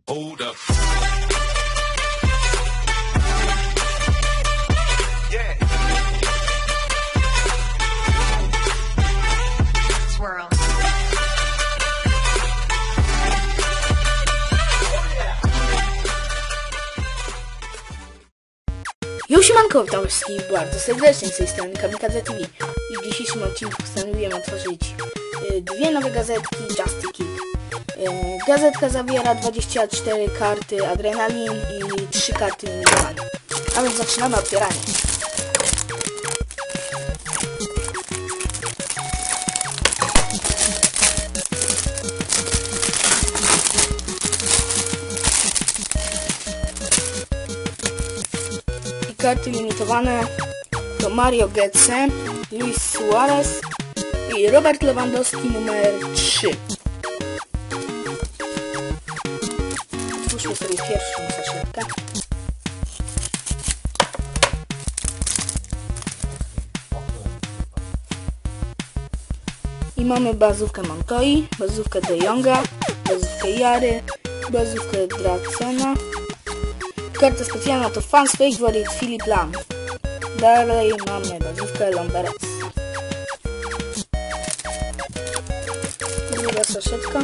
Hold up. Yeah. Swirl. Siemanko, witam wszystkich bardzo serdecznie z tej strony Kamikaze TV i w dzisiejszym odcinku postanowiłem otworzyć dwie nowe gazetki Just Kick. Gazetka zawiera 24 karty Adrenalin i 3 karty limitowane. A więc zaczynamy otwieranie. Karty limitowane to Mario Götze, Luis Suarez i Robert Lewandowski numer 3. Otwórzmy sobie pierwszą saszetkę. I mamy bazówkę Montoya, bazówkę De Jonga, bazówkę Jary, bazówkę Dracena. Karta specjalna to Fans Favorite Philipp Lahm. Dalej mamy bazówkę Lomberez. Druga saszetka.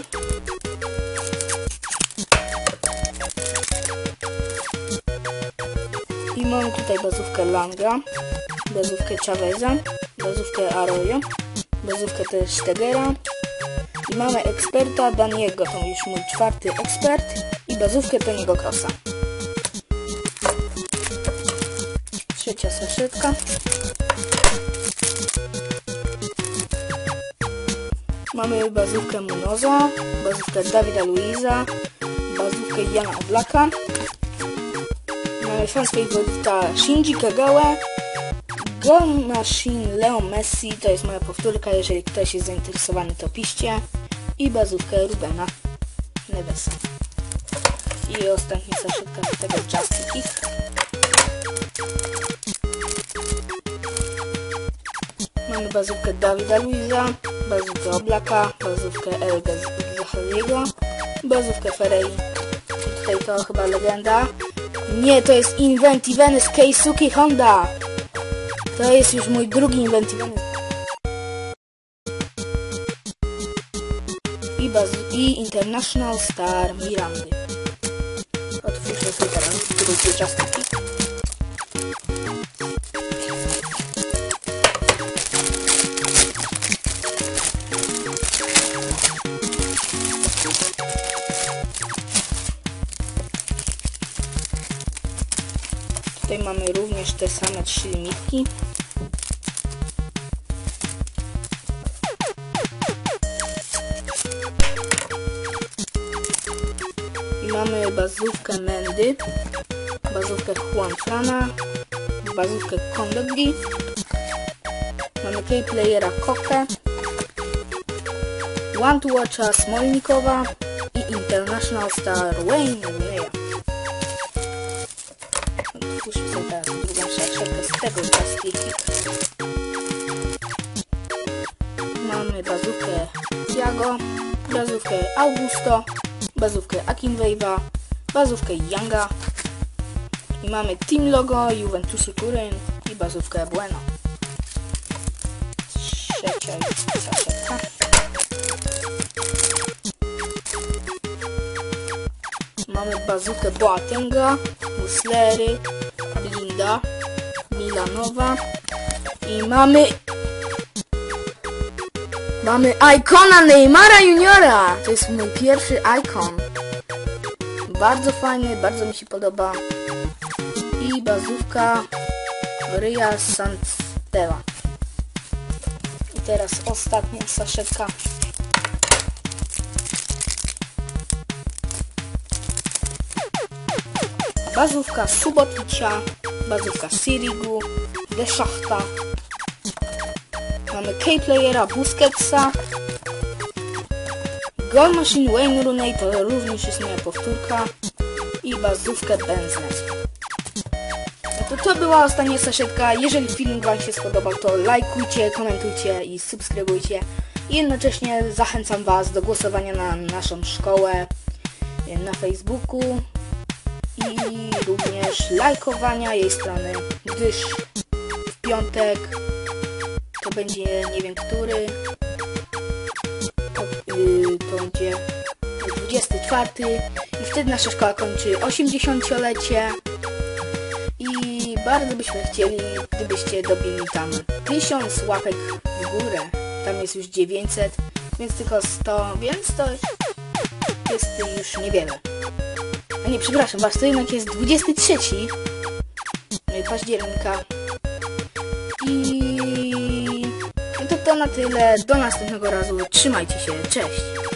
I mamy tutaj bazówkę Langa, bazówkę Chaveza, bazówkę Arroyo, bazówkę też Stegera. I mamy eksperta Daniego, to już mój 4. ekspert. I bazówkę Toniego Krosa. Trzecia saszetka. Mamy bazówkę Munoza, bazówkę Davida Luiza, bazówkę Jana Oblaka. Mamy Fans Favorita Shinji Kagawa, Goal Machine Leo Messi, to jest moja powtórka, jeżeli ktoś jest zainteresowany to piszcie. I bazówkę Rubena Nevesa. I ostatnia saszetka z tego Just Kick. Mamy bazówkę Davida Luiza, bazówkę Oblaka, bazówkę El Ghazaliego, bazówkę Ferrei. Tutaj to chyba legenda. Nie, to jest Inventivene z Keisuke Honda. To jest już mój drugi Inventivene. I International Star Mirandy. Otwórzmy sobie teraz drugi Just Kick. Tutaj mamy również te same 3 limitki. I mamy bazówkę Mendy, bazówkę Juanfrana, bazówkę Kondogi, mamy K-Playera Koke, One to Watcha Smolnikowa i International Star Wayne Rooney'a. Otwórzmy sobie teraz drugą saszetkę z tego Just Kick. Mamy bazówkę Thiago, bazówkę Augusto, bazówkę Akinwejwa, bazówkę Younga. I mamy Team Logo Juventusu Turyn i bazówkę Bueno. Trzecia saszetka. Mamy bazówkę Boatenga, Muslery, Blinda, Milanowa i mamy ikona Neymara Juniora. To jest mój pierwszy ikon. Bardzo fajny, bardzo mi się podoba. I bazówka Ria Santella. I teraz ostatnia saszetka. Bazówka Suboticia, bazówka Sirigu, De Schachta. Mamy K-Playera Busquetsa, Goal Machine Wayne Rooney, to również jest moja powtórka. I bazówkę Benznes. No to była ostatnia saszetka. Jeżeli film wam się spodobał, to lajkujcie, komentujcie i subskrybujcie. I jednocześnie zachęcam was do głosowania na naszą szkołę. na Facebooku i również lajkowania jej strony, gdyż w piątek to będzie, nie wiem który, to będzie 24 i wtedy nasza szkoła kończy 80-lecie i bardzo byśmy chcieli, gdybyście dobili tam 1000 łapek w górę. Tam jest już 900, więc tylko 100, więc to jest już niewiele. A nie, przepraszam was, to jednak jest 23 października. I no to na tyle. Do następnego razu. Trzymajcie się. Cześć.